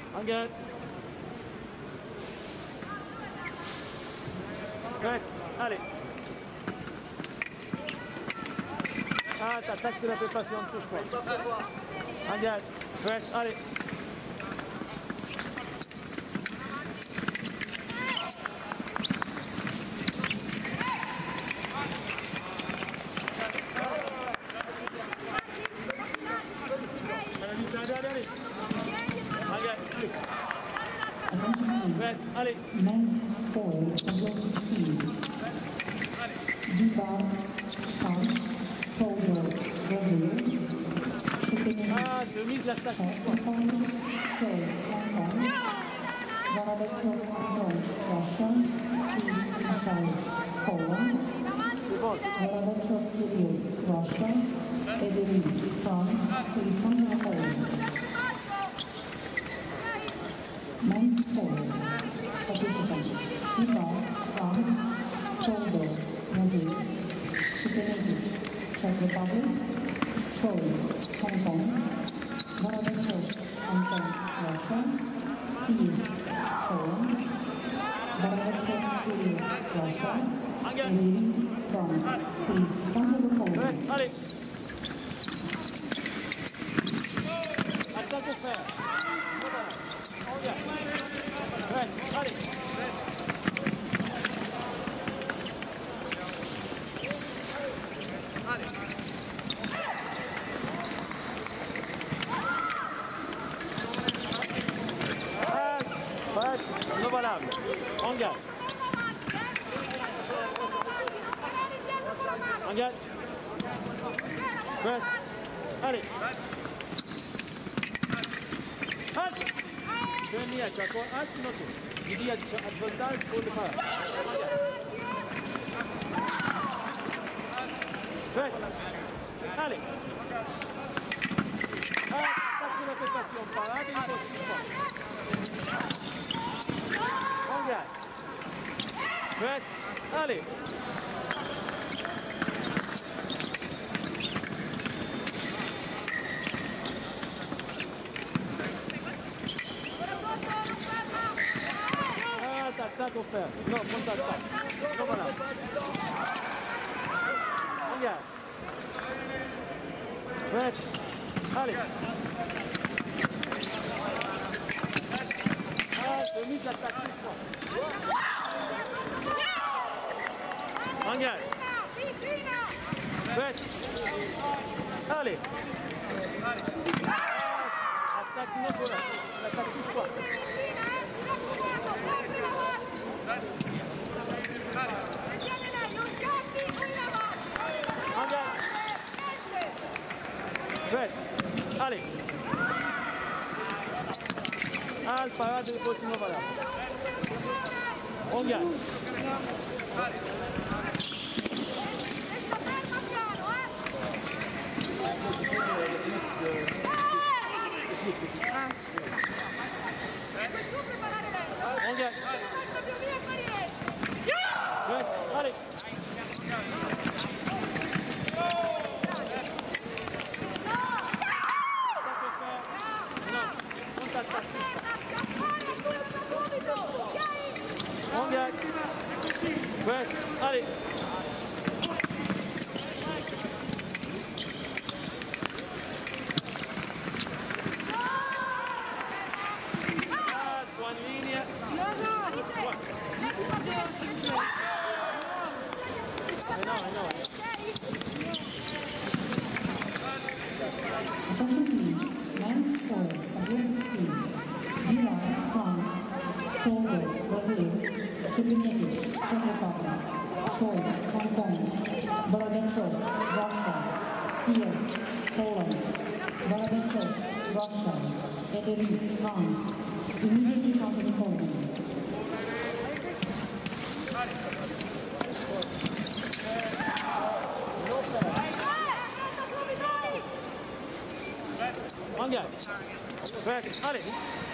Engage. Prête, allez. Ah, t'attaques, tu la fais passer en dessous, je crois. Engage. Prête, allez. Allez. Engage. Prête, allez. Men's foil, level 16. Bout, France, Polo, Brazil. Ah, je mise la stack. Hong Kong, Russia, Michelle, Poland. Russia, Italy, France, Prix, Poland. Men's foil, participants. Doha, France, Polo, Brazil. Czech Republic. Troy, Hong Kong, Volpi Hong Kong, Russia, Seas, Poland, Volpi Russia, Italy, France. Please come to the podium. Allez. Attaque au fer. Allez. Non valable. Engage. Engage. Prête. Allez. Halt. Veni a qua halt noto.Idi ad voltage pour le faire. Prête. Allez. Passe la rotation parade et engage. Prête. Allez. Ah, t'attaques au fer. Non, prends ta attaque. Non, voilà. Engage. Prête. Allez. Ah, je mise l'attaque. Engage. Prête. Allez. Attaque notre là. L'attaque touche pas. Engage. Prête. Allez. Ah, le parade est continue voilà. On gagne. On gagne. Ouais, allez. On gagne. Ouais, allez. Buona linea. Attention please, men's foil, level 16. Doha, France, Polo, Brazil, Czech Republic, Troy, Hong Kong, Volpi, Russia, Seas, Poland, Volpi, Russia, Italy, France. Immediately come to the podium. Engage. Prête. Allez.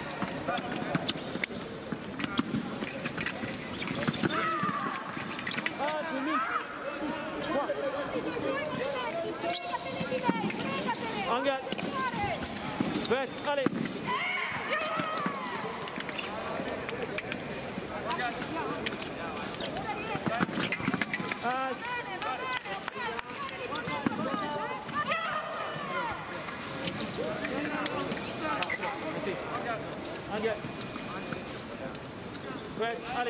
Ah, c'est mis. Engage. Prête. Allez. Engage. Prête, allez.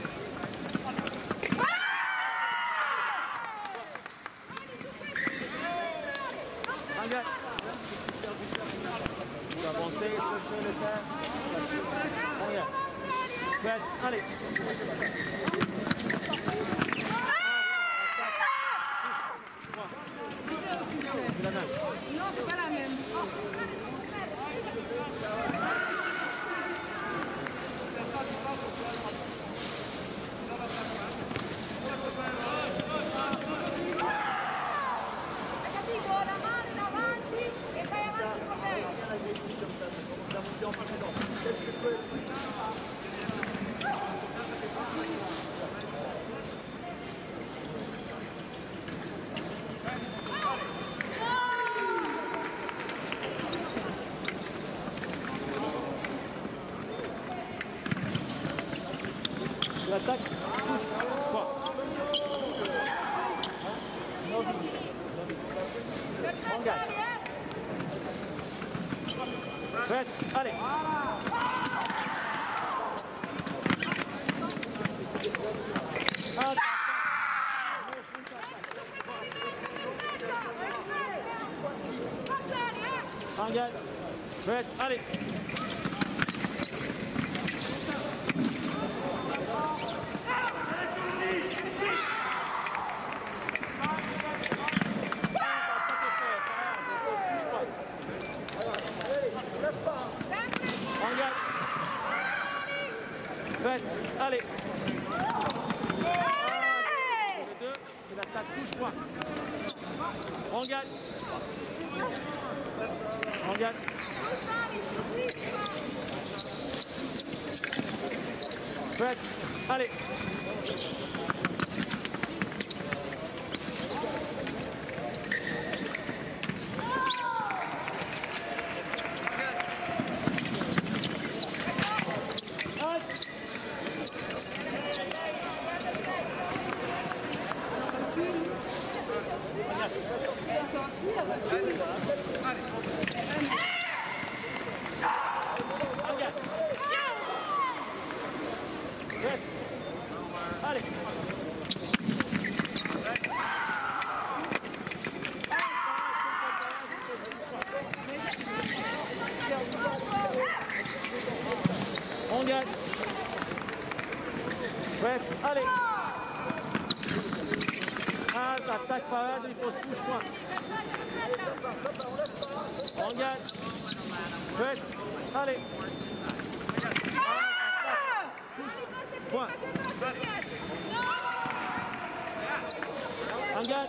Engage. Vous avancez, je peux le faire. Engage. Prête, allez. C'est la même. Non, c'est pas la même. L'attaque. Engage. Prête, allez. Engage. Prête, allez. Engage. Prête, allez. Les deux, c'est l'attaque touche-point. Engage. Engage. Prête, allez. Allez. On gagne. Prête, allez. Ah, t'attaques parade, il pose touche point. On gagne. Prête, allez. Point. Engage.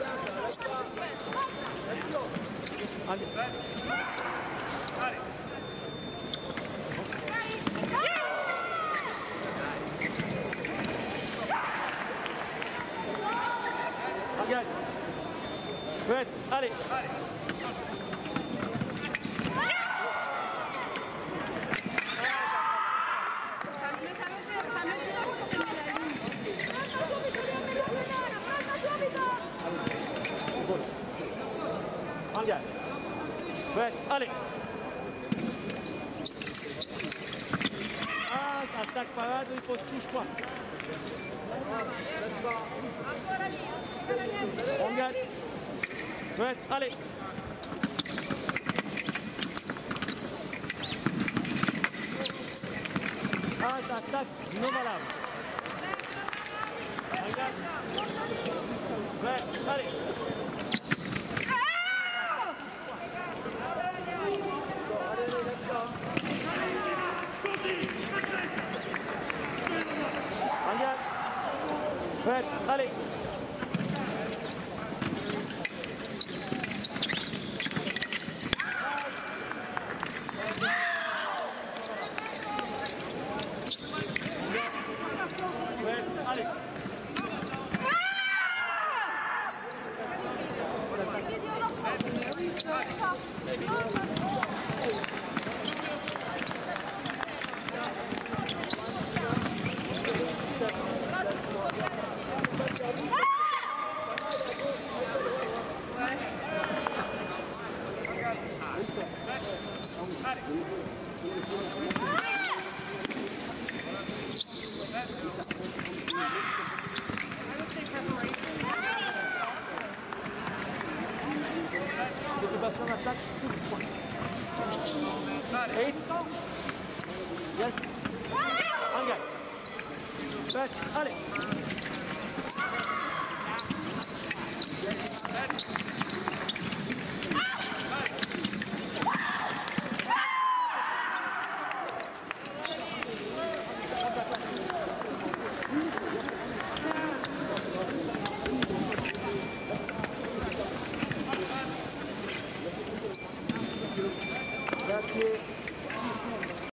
Allez. Engage. Prête, allez. Engage. Prête, allez. Ah, attaque parade, il faut touche pas. Engage. Prête, allez. Ah, attaque non valable. Engage. Prête, allez. Engage. Prête, allez. Prête, allez. Allez. Yes. Engage. Back. Allez.